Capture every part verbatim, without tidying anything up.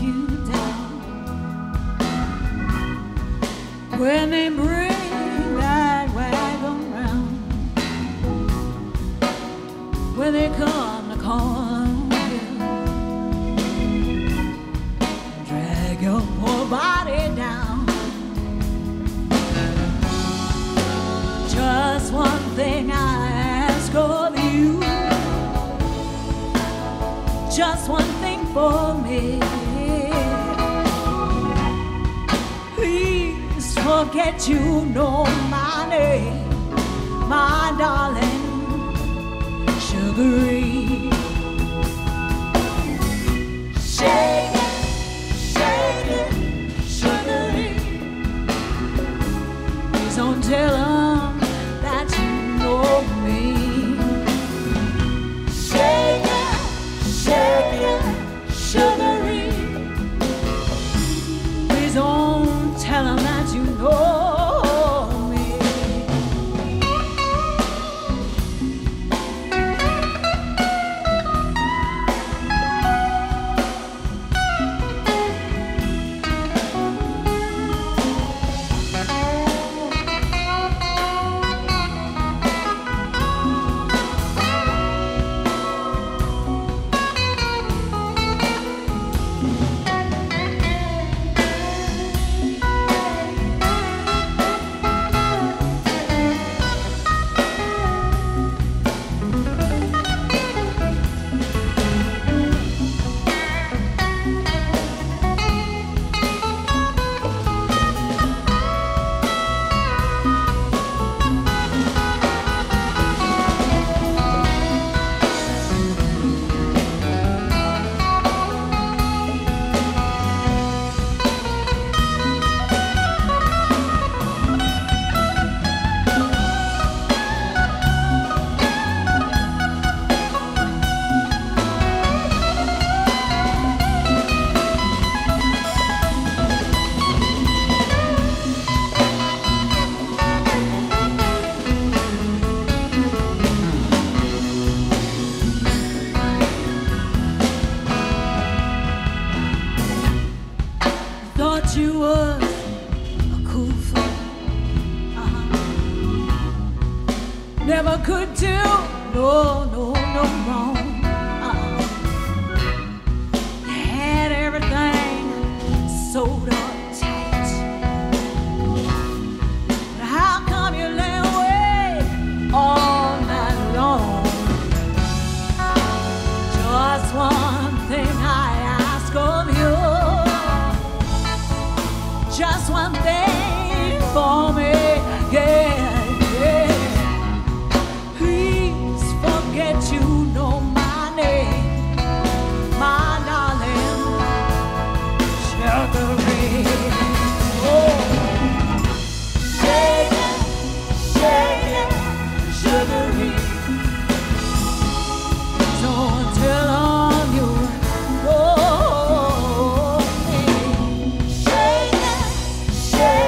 you down. When they bring that wagon round, when they come to call on you, drag your poor body down. Just one thing I ask of you, just one thing for me. Please forget you know my name, my darling Sugaree. Shake it, shake it, Sugaree. Please don't tell them that you know me. Shake it, shake it, Sugaree. Please don't tell them that you know me. Thought you was a cool fool, uh-huh. Never could do no, no, no wrong, uh-uh. You had everything sewed up tight. But how come you lay away all night long? Just one thing I ask of you, just one thing for me, yeah, yeah. Please forget you know my name, my darling Sugaree. Oh, shake it, shake it, Sugaree. Don't tell on you. Oh, shake it, shake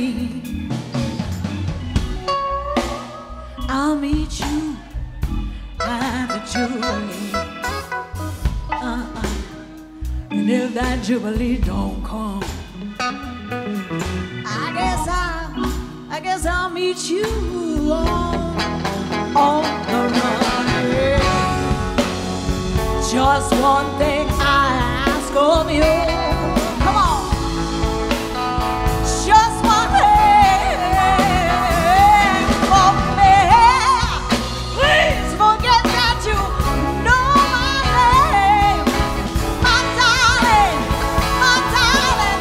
me. I'll meet you at the Jubilee. Uh-uh. And if that Jubilee don't come, I guess I'll, I guess I'll meet you on, on the run. Yeah. Just one thing I ask of you. Come on. Just one thing for me. Please forget that you know my name. My darling, my darling.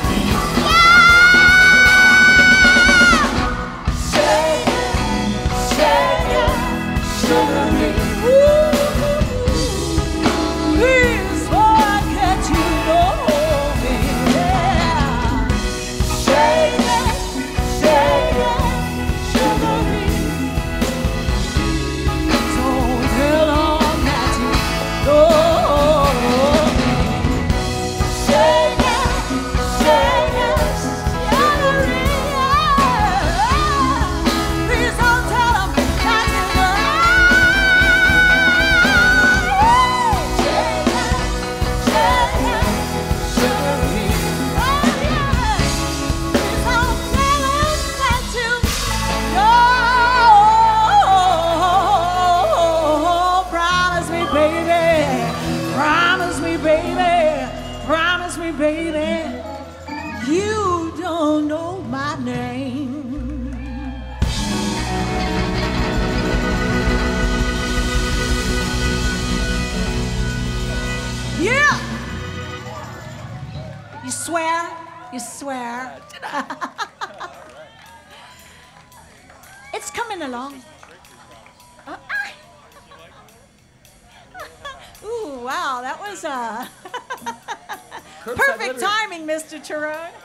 Yeah! Shake it, shake it, Sugaree. Please forget you know me. Yeah. Shake it, shake it, Sugaree. Don't tell them that you know me. Shake it, shake it, Sugaree. Yeah. Please don't tell them that you know me. Shake it, shake it, Sugaree. Oh yeah. Please don't tell them that you know. Promise me, baby. Promise me, baby. Promise me, baby. You don't know my name. Yeah. You swear? You swear? It's coming along. Uh, ah. Ooh, wow, that was uh, perfect timing, Mister Tarone.